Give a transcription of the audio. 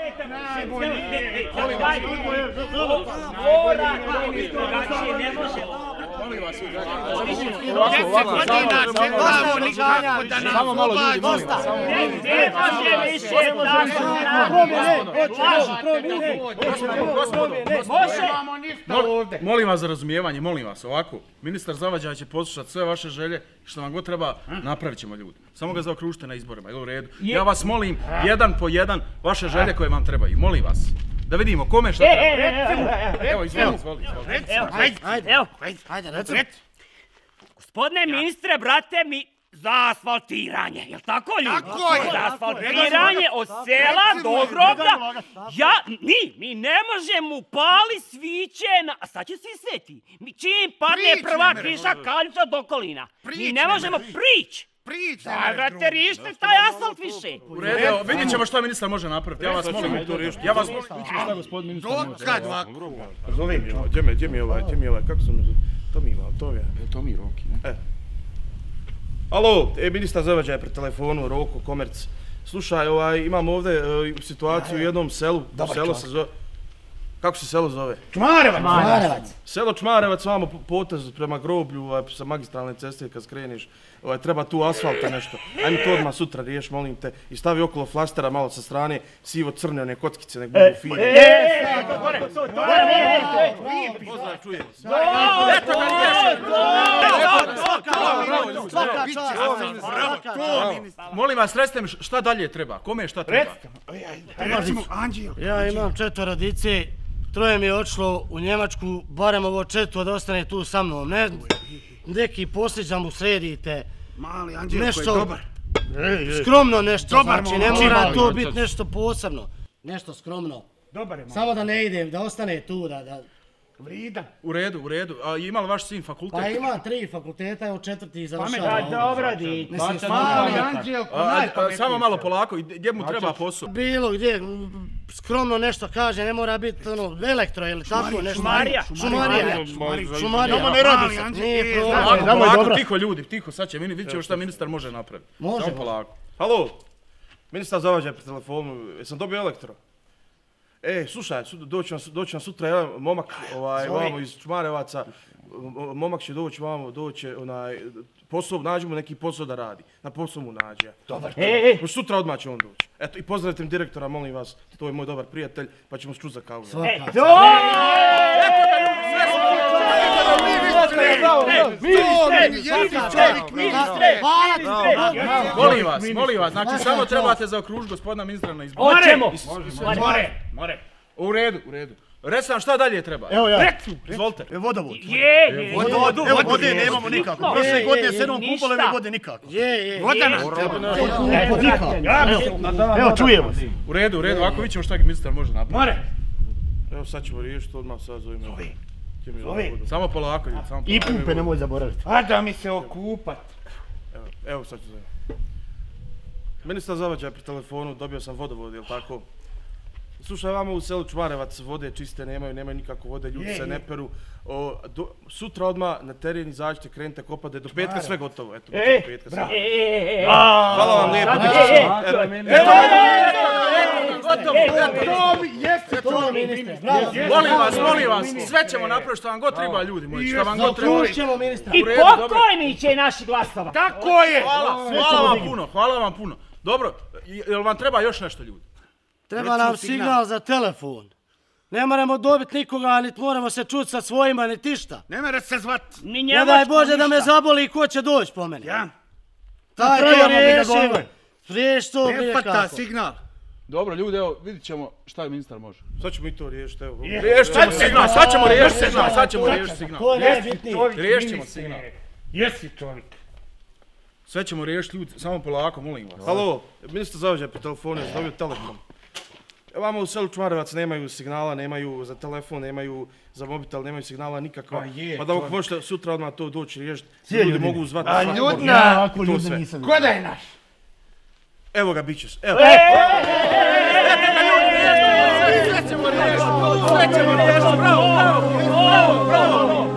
Samo malo ljudi, molim vas. Ne može više tako. Molim vas za razumijevanje, molim vas, ovako. Ministar Zavađaj će poslušati sve vaše želje i što vam god treba, napravit ćemo ljudi. Samo ga zaokružite na izborima, je li u redu? Ja vas molim, jedan po jedan, vaše želje koje vam trebaju, molim vas. Da vidimo kome šta treba. Evo, izvoli. Ajde, reci. Gospodine ministre, brate, mi za asfaltiranje, jel' tako ljudi? Tako je! Za asfaltiranje od sela do groblja. Mi ne možemo upali sviće na... A sad će svi sveti. Čim padne prva kiša kaljuca do kolina. Mi ne možemo prići. Daj, brate, rište taj asfalt više. U redu, vidjet ćemo što ministar može napraviti. Ja vas molim to riješiti. Ja vas molim, vidjet ćemo što gospodin ministar može. Dokad ovako? Zove mi ovaj, gdje mi je ovaj, kako se mi... To mi Roki, ne? Alo, ministar Zavađaj pred telefonu, Roko, Komerc. Slušaj, imam ovdje situaciju u jednom selu. Selo se zove... Kako se selo zove? Čmarevac. Selo Čmarevac, vamo potez prema groblju, sa magistralne ceste kad skreniš. Treba tu asfalta nešto. Ajme to odmah sutra riješ, molim te. I stavi okolo flastera malo sa strane, sivo-crne, one kockice, nek budu fine. Pozdrav, čujemo se. Molim vas, recite mi šta dalje treba? Kome šta treba? Recimo, Anđel. Ja imam 4 dice, 3 mi je otišlo u Njemačku, barem ovo 4 da ostane tu sa mnom. Neki poslić da mu sredite. Mali Anđel koji je dobar. Skromno nešto, znači ne mora to biti nešto posebno. Nešto skromno. Dobar je, mali. Samo da ne idem, da ostane tu, da... Vridan. U redu. A ima li vaš sin fakultet? Pa ima 3 fakulteta, evo 4. završava. Dobro, di. Mali Anđel, najpametniji. Samo malo polako, gdje mu treba posao? Bilo gdje, skromno nešto kaže, ne mora biti elektro ili tako nešto. Šumarija. Samo ne radi se. Nije problem. Polako, tiho ljudi, tiho, sad će vidjet ćemo šta ministar može napraviti. Samo polako. Halo, ministar Zavađaj pred telefonu, jesam dobio elektro? Slušaj, doći vam sutra jedan momak vamo iz Čmarevaca, momak će doći posao, nađemo neki posao da radi, na posao mu nađe. Dobar. Sutra odmah će on doći. Eto, i pozdravite mi direktora, molim vas, to je moj dobar prijatelj, pa ćemo se čuti za kavu. Molim vas, znači samo trebate zaokružiti gospodina ministra na izboru. More. U redu. Reci nam šta dalje treba. Evo ja. Izvolite. Vodovod. Evo vode nemamo nikako. Prošle godine 7 kupoleve vode nikako. Vodana. Evo čujemo se. U redu, ako vidjet ćemo šta ministar može napraviti. More. Evo sad ćemo riješiti, odmah sad zovimo. Samo polako. I pumpe nemoj zaboraviti. A da mi se okupat. Evo sad ću zovimo. Ministar Zavađaj pri telefonu, dobio sam vodovod, jel tako? Slušaj, vamo u selu Čmarevac vode čiste nemaju nikako vode, ljudi se ne peru. Sutra odmah na teren izađite, krenite kopati, do petka sve gotovo. Eto, do petka sve. Hvala vam lijepo. To ministre, Molim vas, sve ćemo napraviti što vam god treba, ljudi moji, što vam god treba. Slušćemo ministra. I pokojni će naši glasova. Tako je! Hvala vam puno. Dobro, jel vam treba još nešto, ljudi? Treba nam signal za telefon. Ne moramo dobiti nikoga, niti moramo se čuti sa svojima, niti išta. Ne mere se zvat. Ne daj Bože da me zaboli ko će doći po mene. Ja. Taj to riješim. Riješi to prije kako. Ne pata signal. Dobro, ljudi, evo, vidit ćemo šta ministar može. Sad ćemo i to riješiti, evo. Riješit ćemo signal, sad ćemo riješiti signal. To je najbitnije. Riješit ćemo signal. Jesi čovjek. Sve ćemo riješiti, ljudi, samo polako, molim vas. Halo, ministar Zavađaj pri telefonu, je dobio Telekom. Vamo u selu Čmarevac nemaju signala, nemaju za telefon, nemaju za mobitel, nemaju signala nikakva. Pa da možete sutra odmah to doći riješiti, ljudi mogu zvati. A ljudna, ko da je naš? Evo ga, bit će se. Evo. Sve ćemo riješiti, bravo.